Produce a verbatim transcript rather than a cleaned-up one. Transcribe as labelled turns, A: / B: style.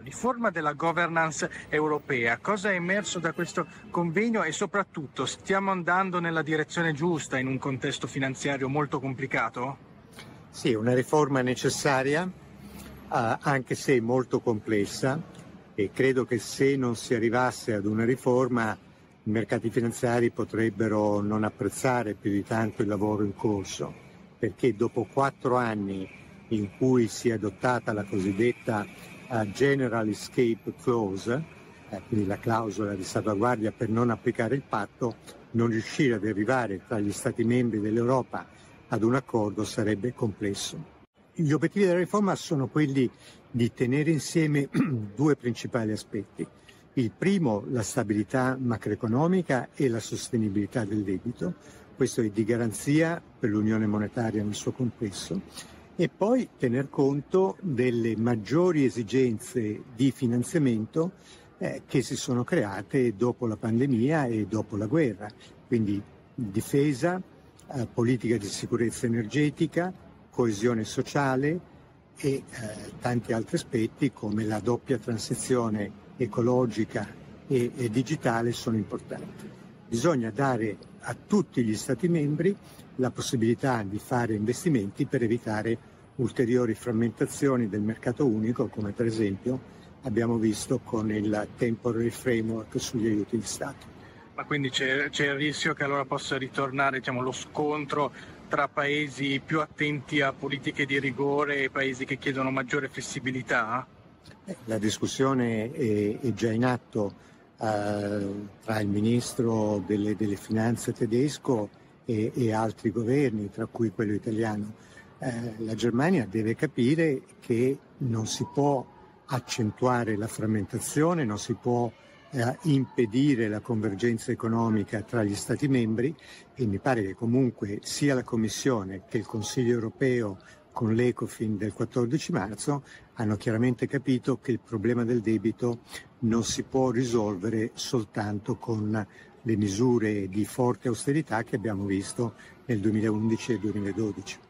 A: riforma della governance europea. Cosa è emerso da questo convegno e soprattutto stiamo andando nella direzione giusta in un contesto finanziario molto complicato?
B: Sì, una riforma necessaria, eh, anche se molto complessa, e credo che se non si arrivasse ad una riforma i mercati finanziari potrebbero non apprezzare più di tanto il lavoro in corso, perché dopo quattro anni in cui si è adottata la cosiddetta uh, General Escape Clause, eh, quindi la clausola di salvaguardia per non applicare il patto, non riuscire ad arrivare tra gli Stati membri dell'Europa ad un accordo sarebbe complesso. Gli obiettivi della riforma sono quelli di tenere insieme due principali aspetti. Il primo, la stabilità macroeconomica e la sostenibilità del debito, questo è di garanzia per l'unione monetaria nel suo complesso, e poi tener conto delle maggiori esigenze di finanziamento eh, che si sono create dopo la pandemia e dopo la guerra, quindi difesa, eh, politica di sicurezza energetica, coesione sociale e eh, tanti altri aspetti come la doppia transizione ecologica e, e digitale sono importanti. Bisogna dare a tutti gli Stati membri la possibilità di fare investimenti per evitare ulteriori frammentazioni del mercato unico, come per esempio abbiamo visto con il Temporary Framework sugli aiuti di Stato.
A: Ma quindi c'è, c'è il rischio che allora possa ritornare, diciamo, lo scontro tra paesi più attenti a politiche di rigore e paesi che chiedono maggiore flessibilità?
B: La discussione è, è già in atto eh, tra il ministro delle, delle finanze tedesco e, e altri governi, tra cui quello italiano. Eh, la Germania deve capire che non si può accentuare la frammentazione, non si può eh, impedire la convergenza economica tra gli Stati membri, e mi pare che comunque sia la Commissione che il Consiglio europeo con l'Ecofin del quattordici marzo hanno chiaramente capito che il problema del debito non si può risolvere soltanto con le misure di forte austerità che abbiamo visto nel duemilaundici e duemiladodici.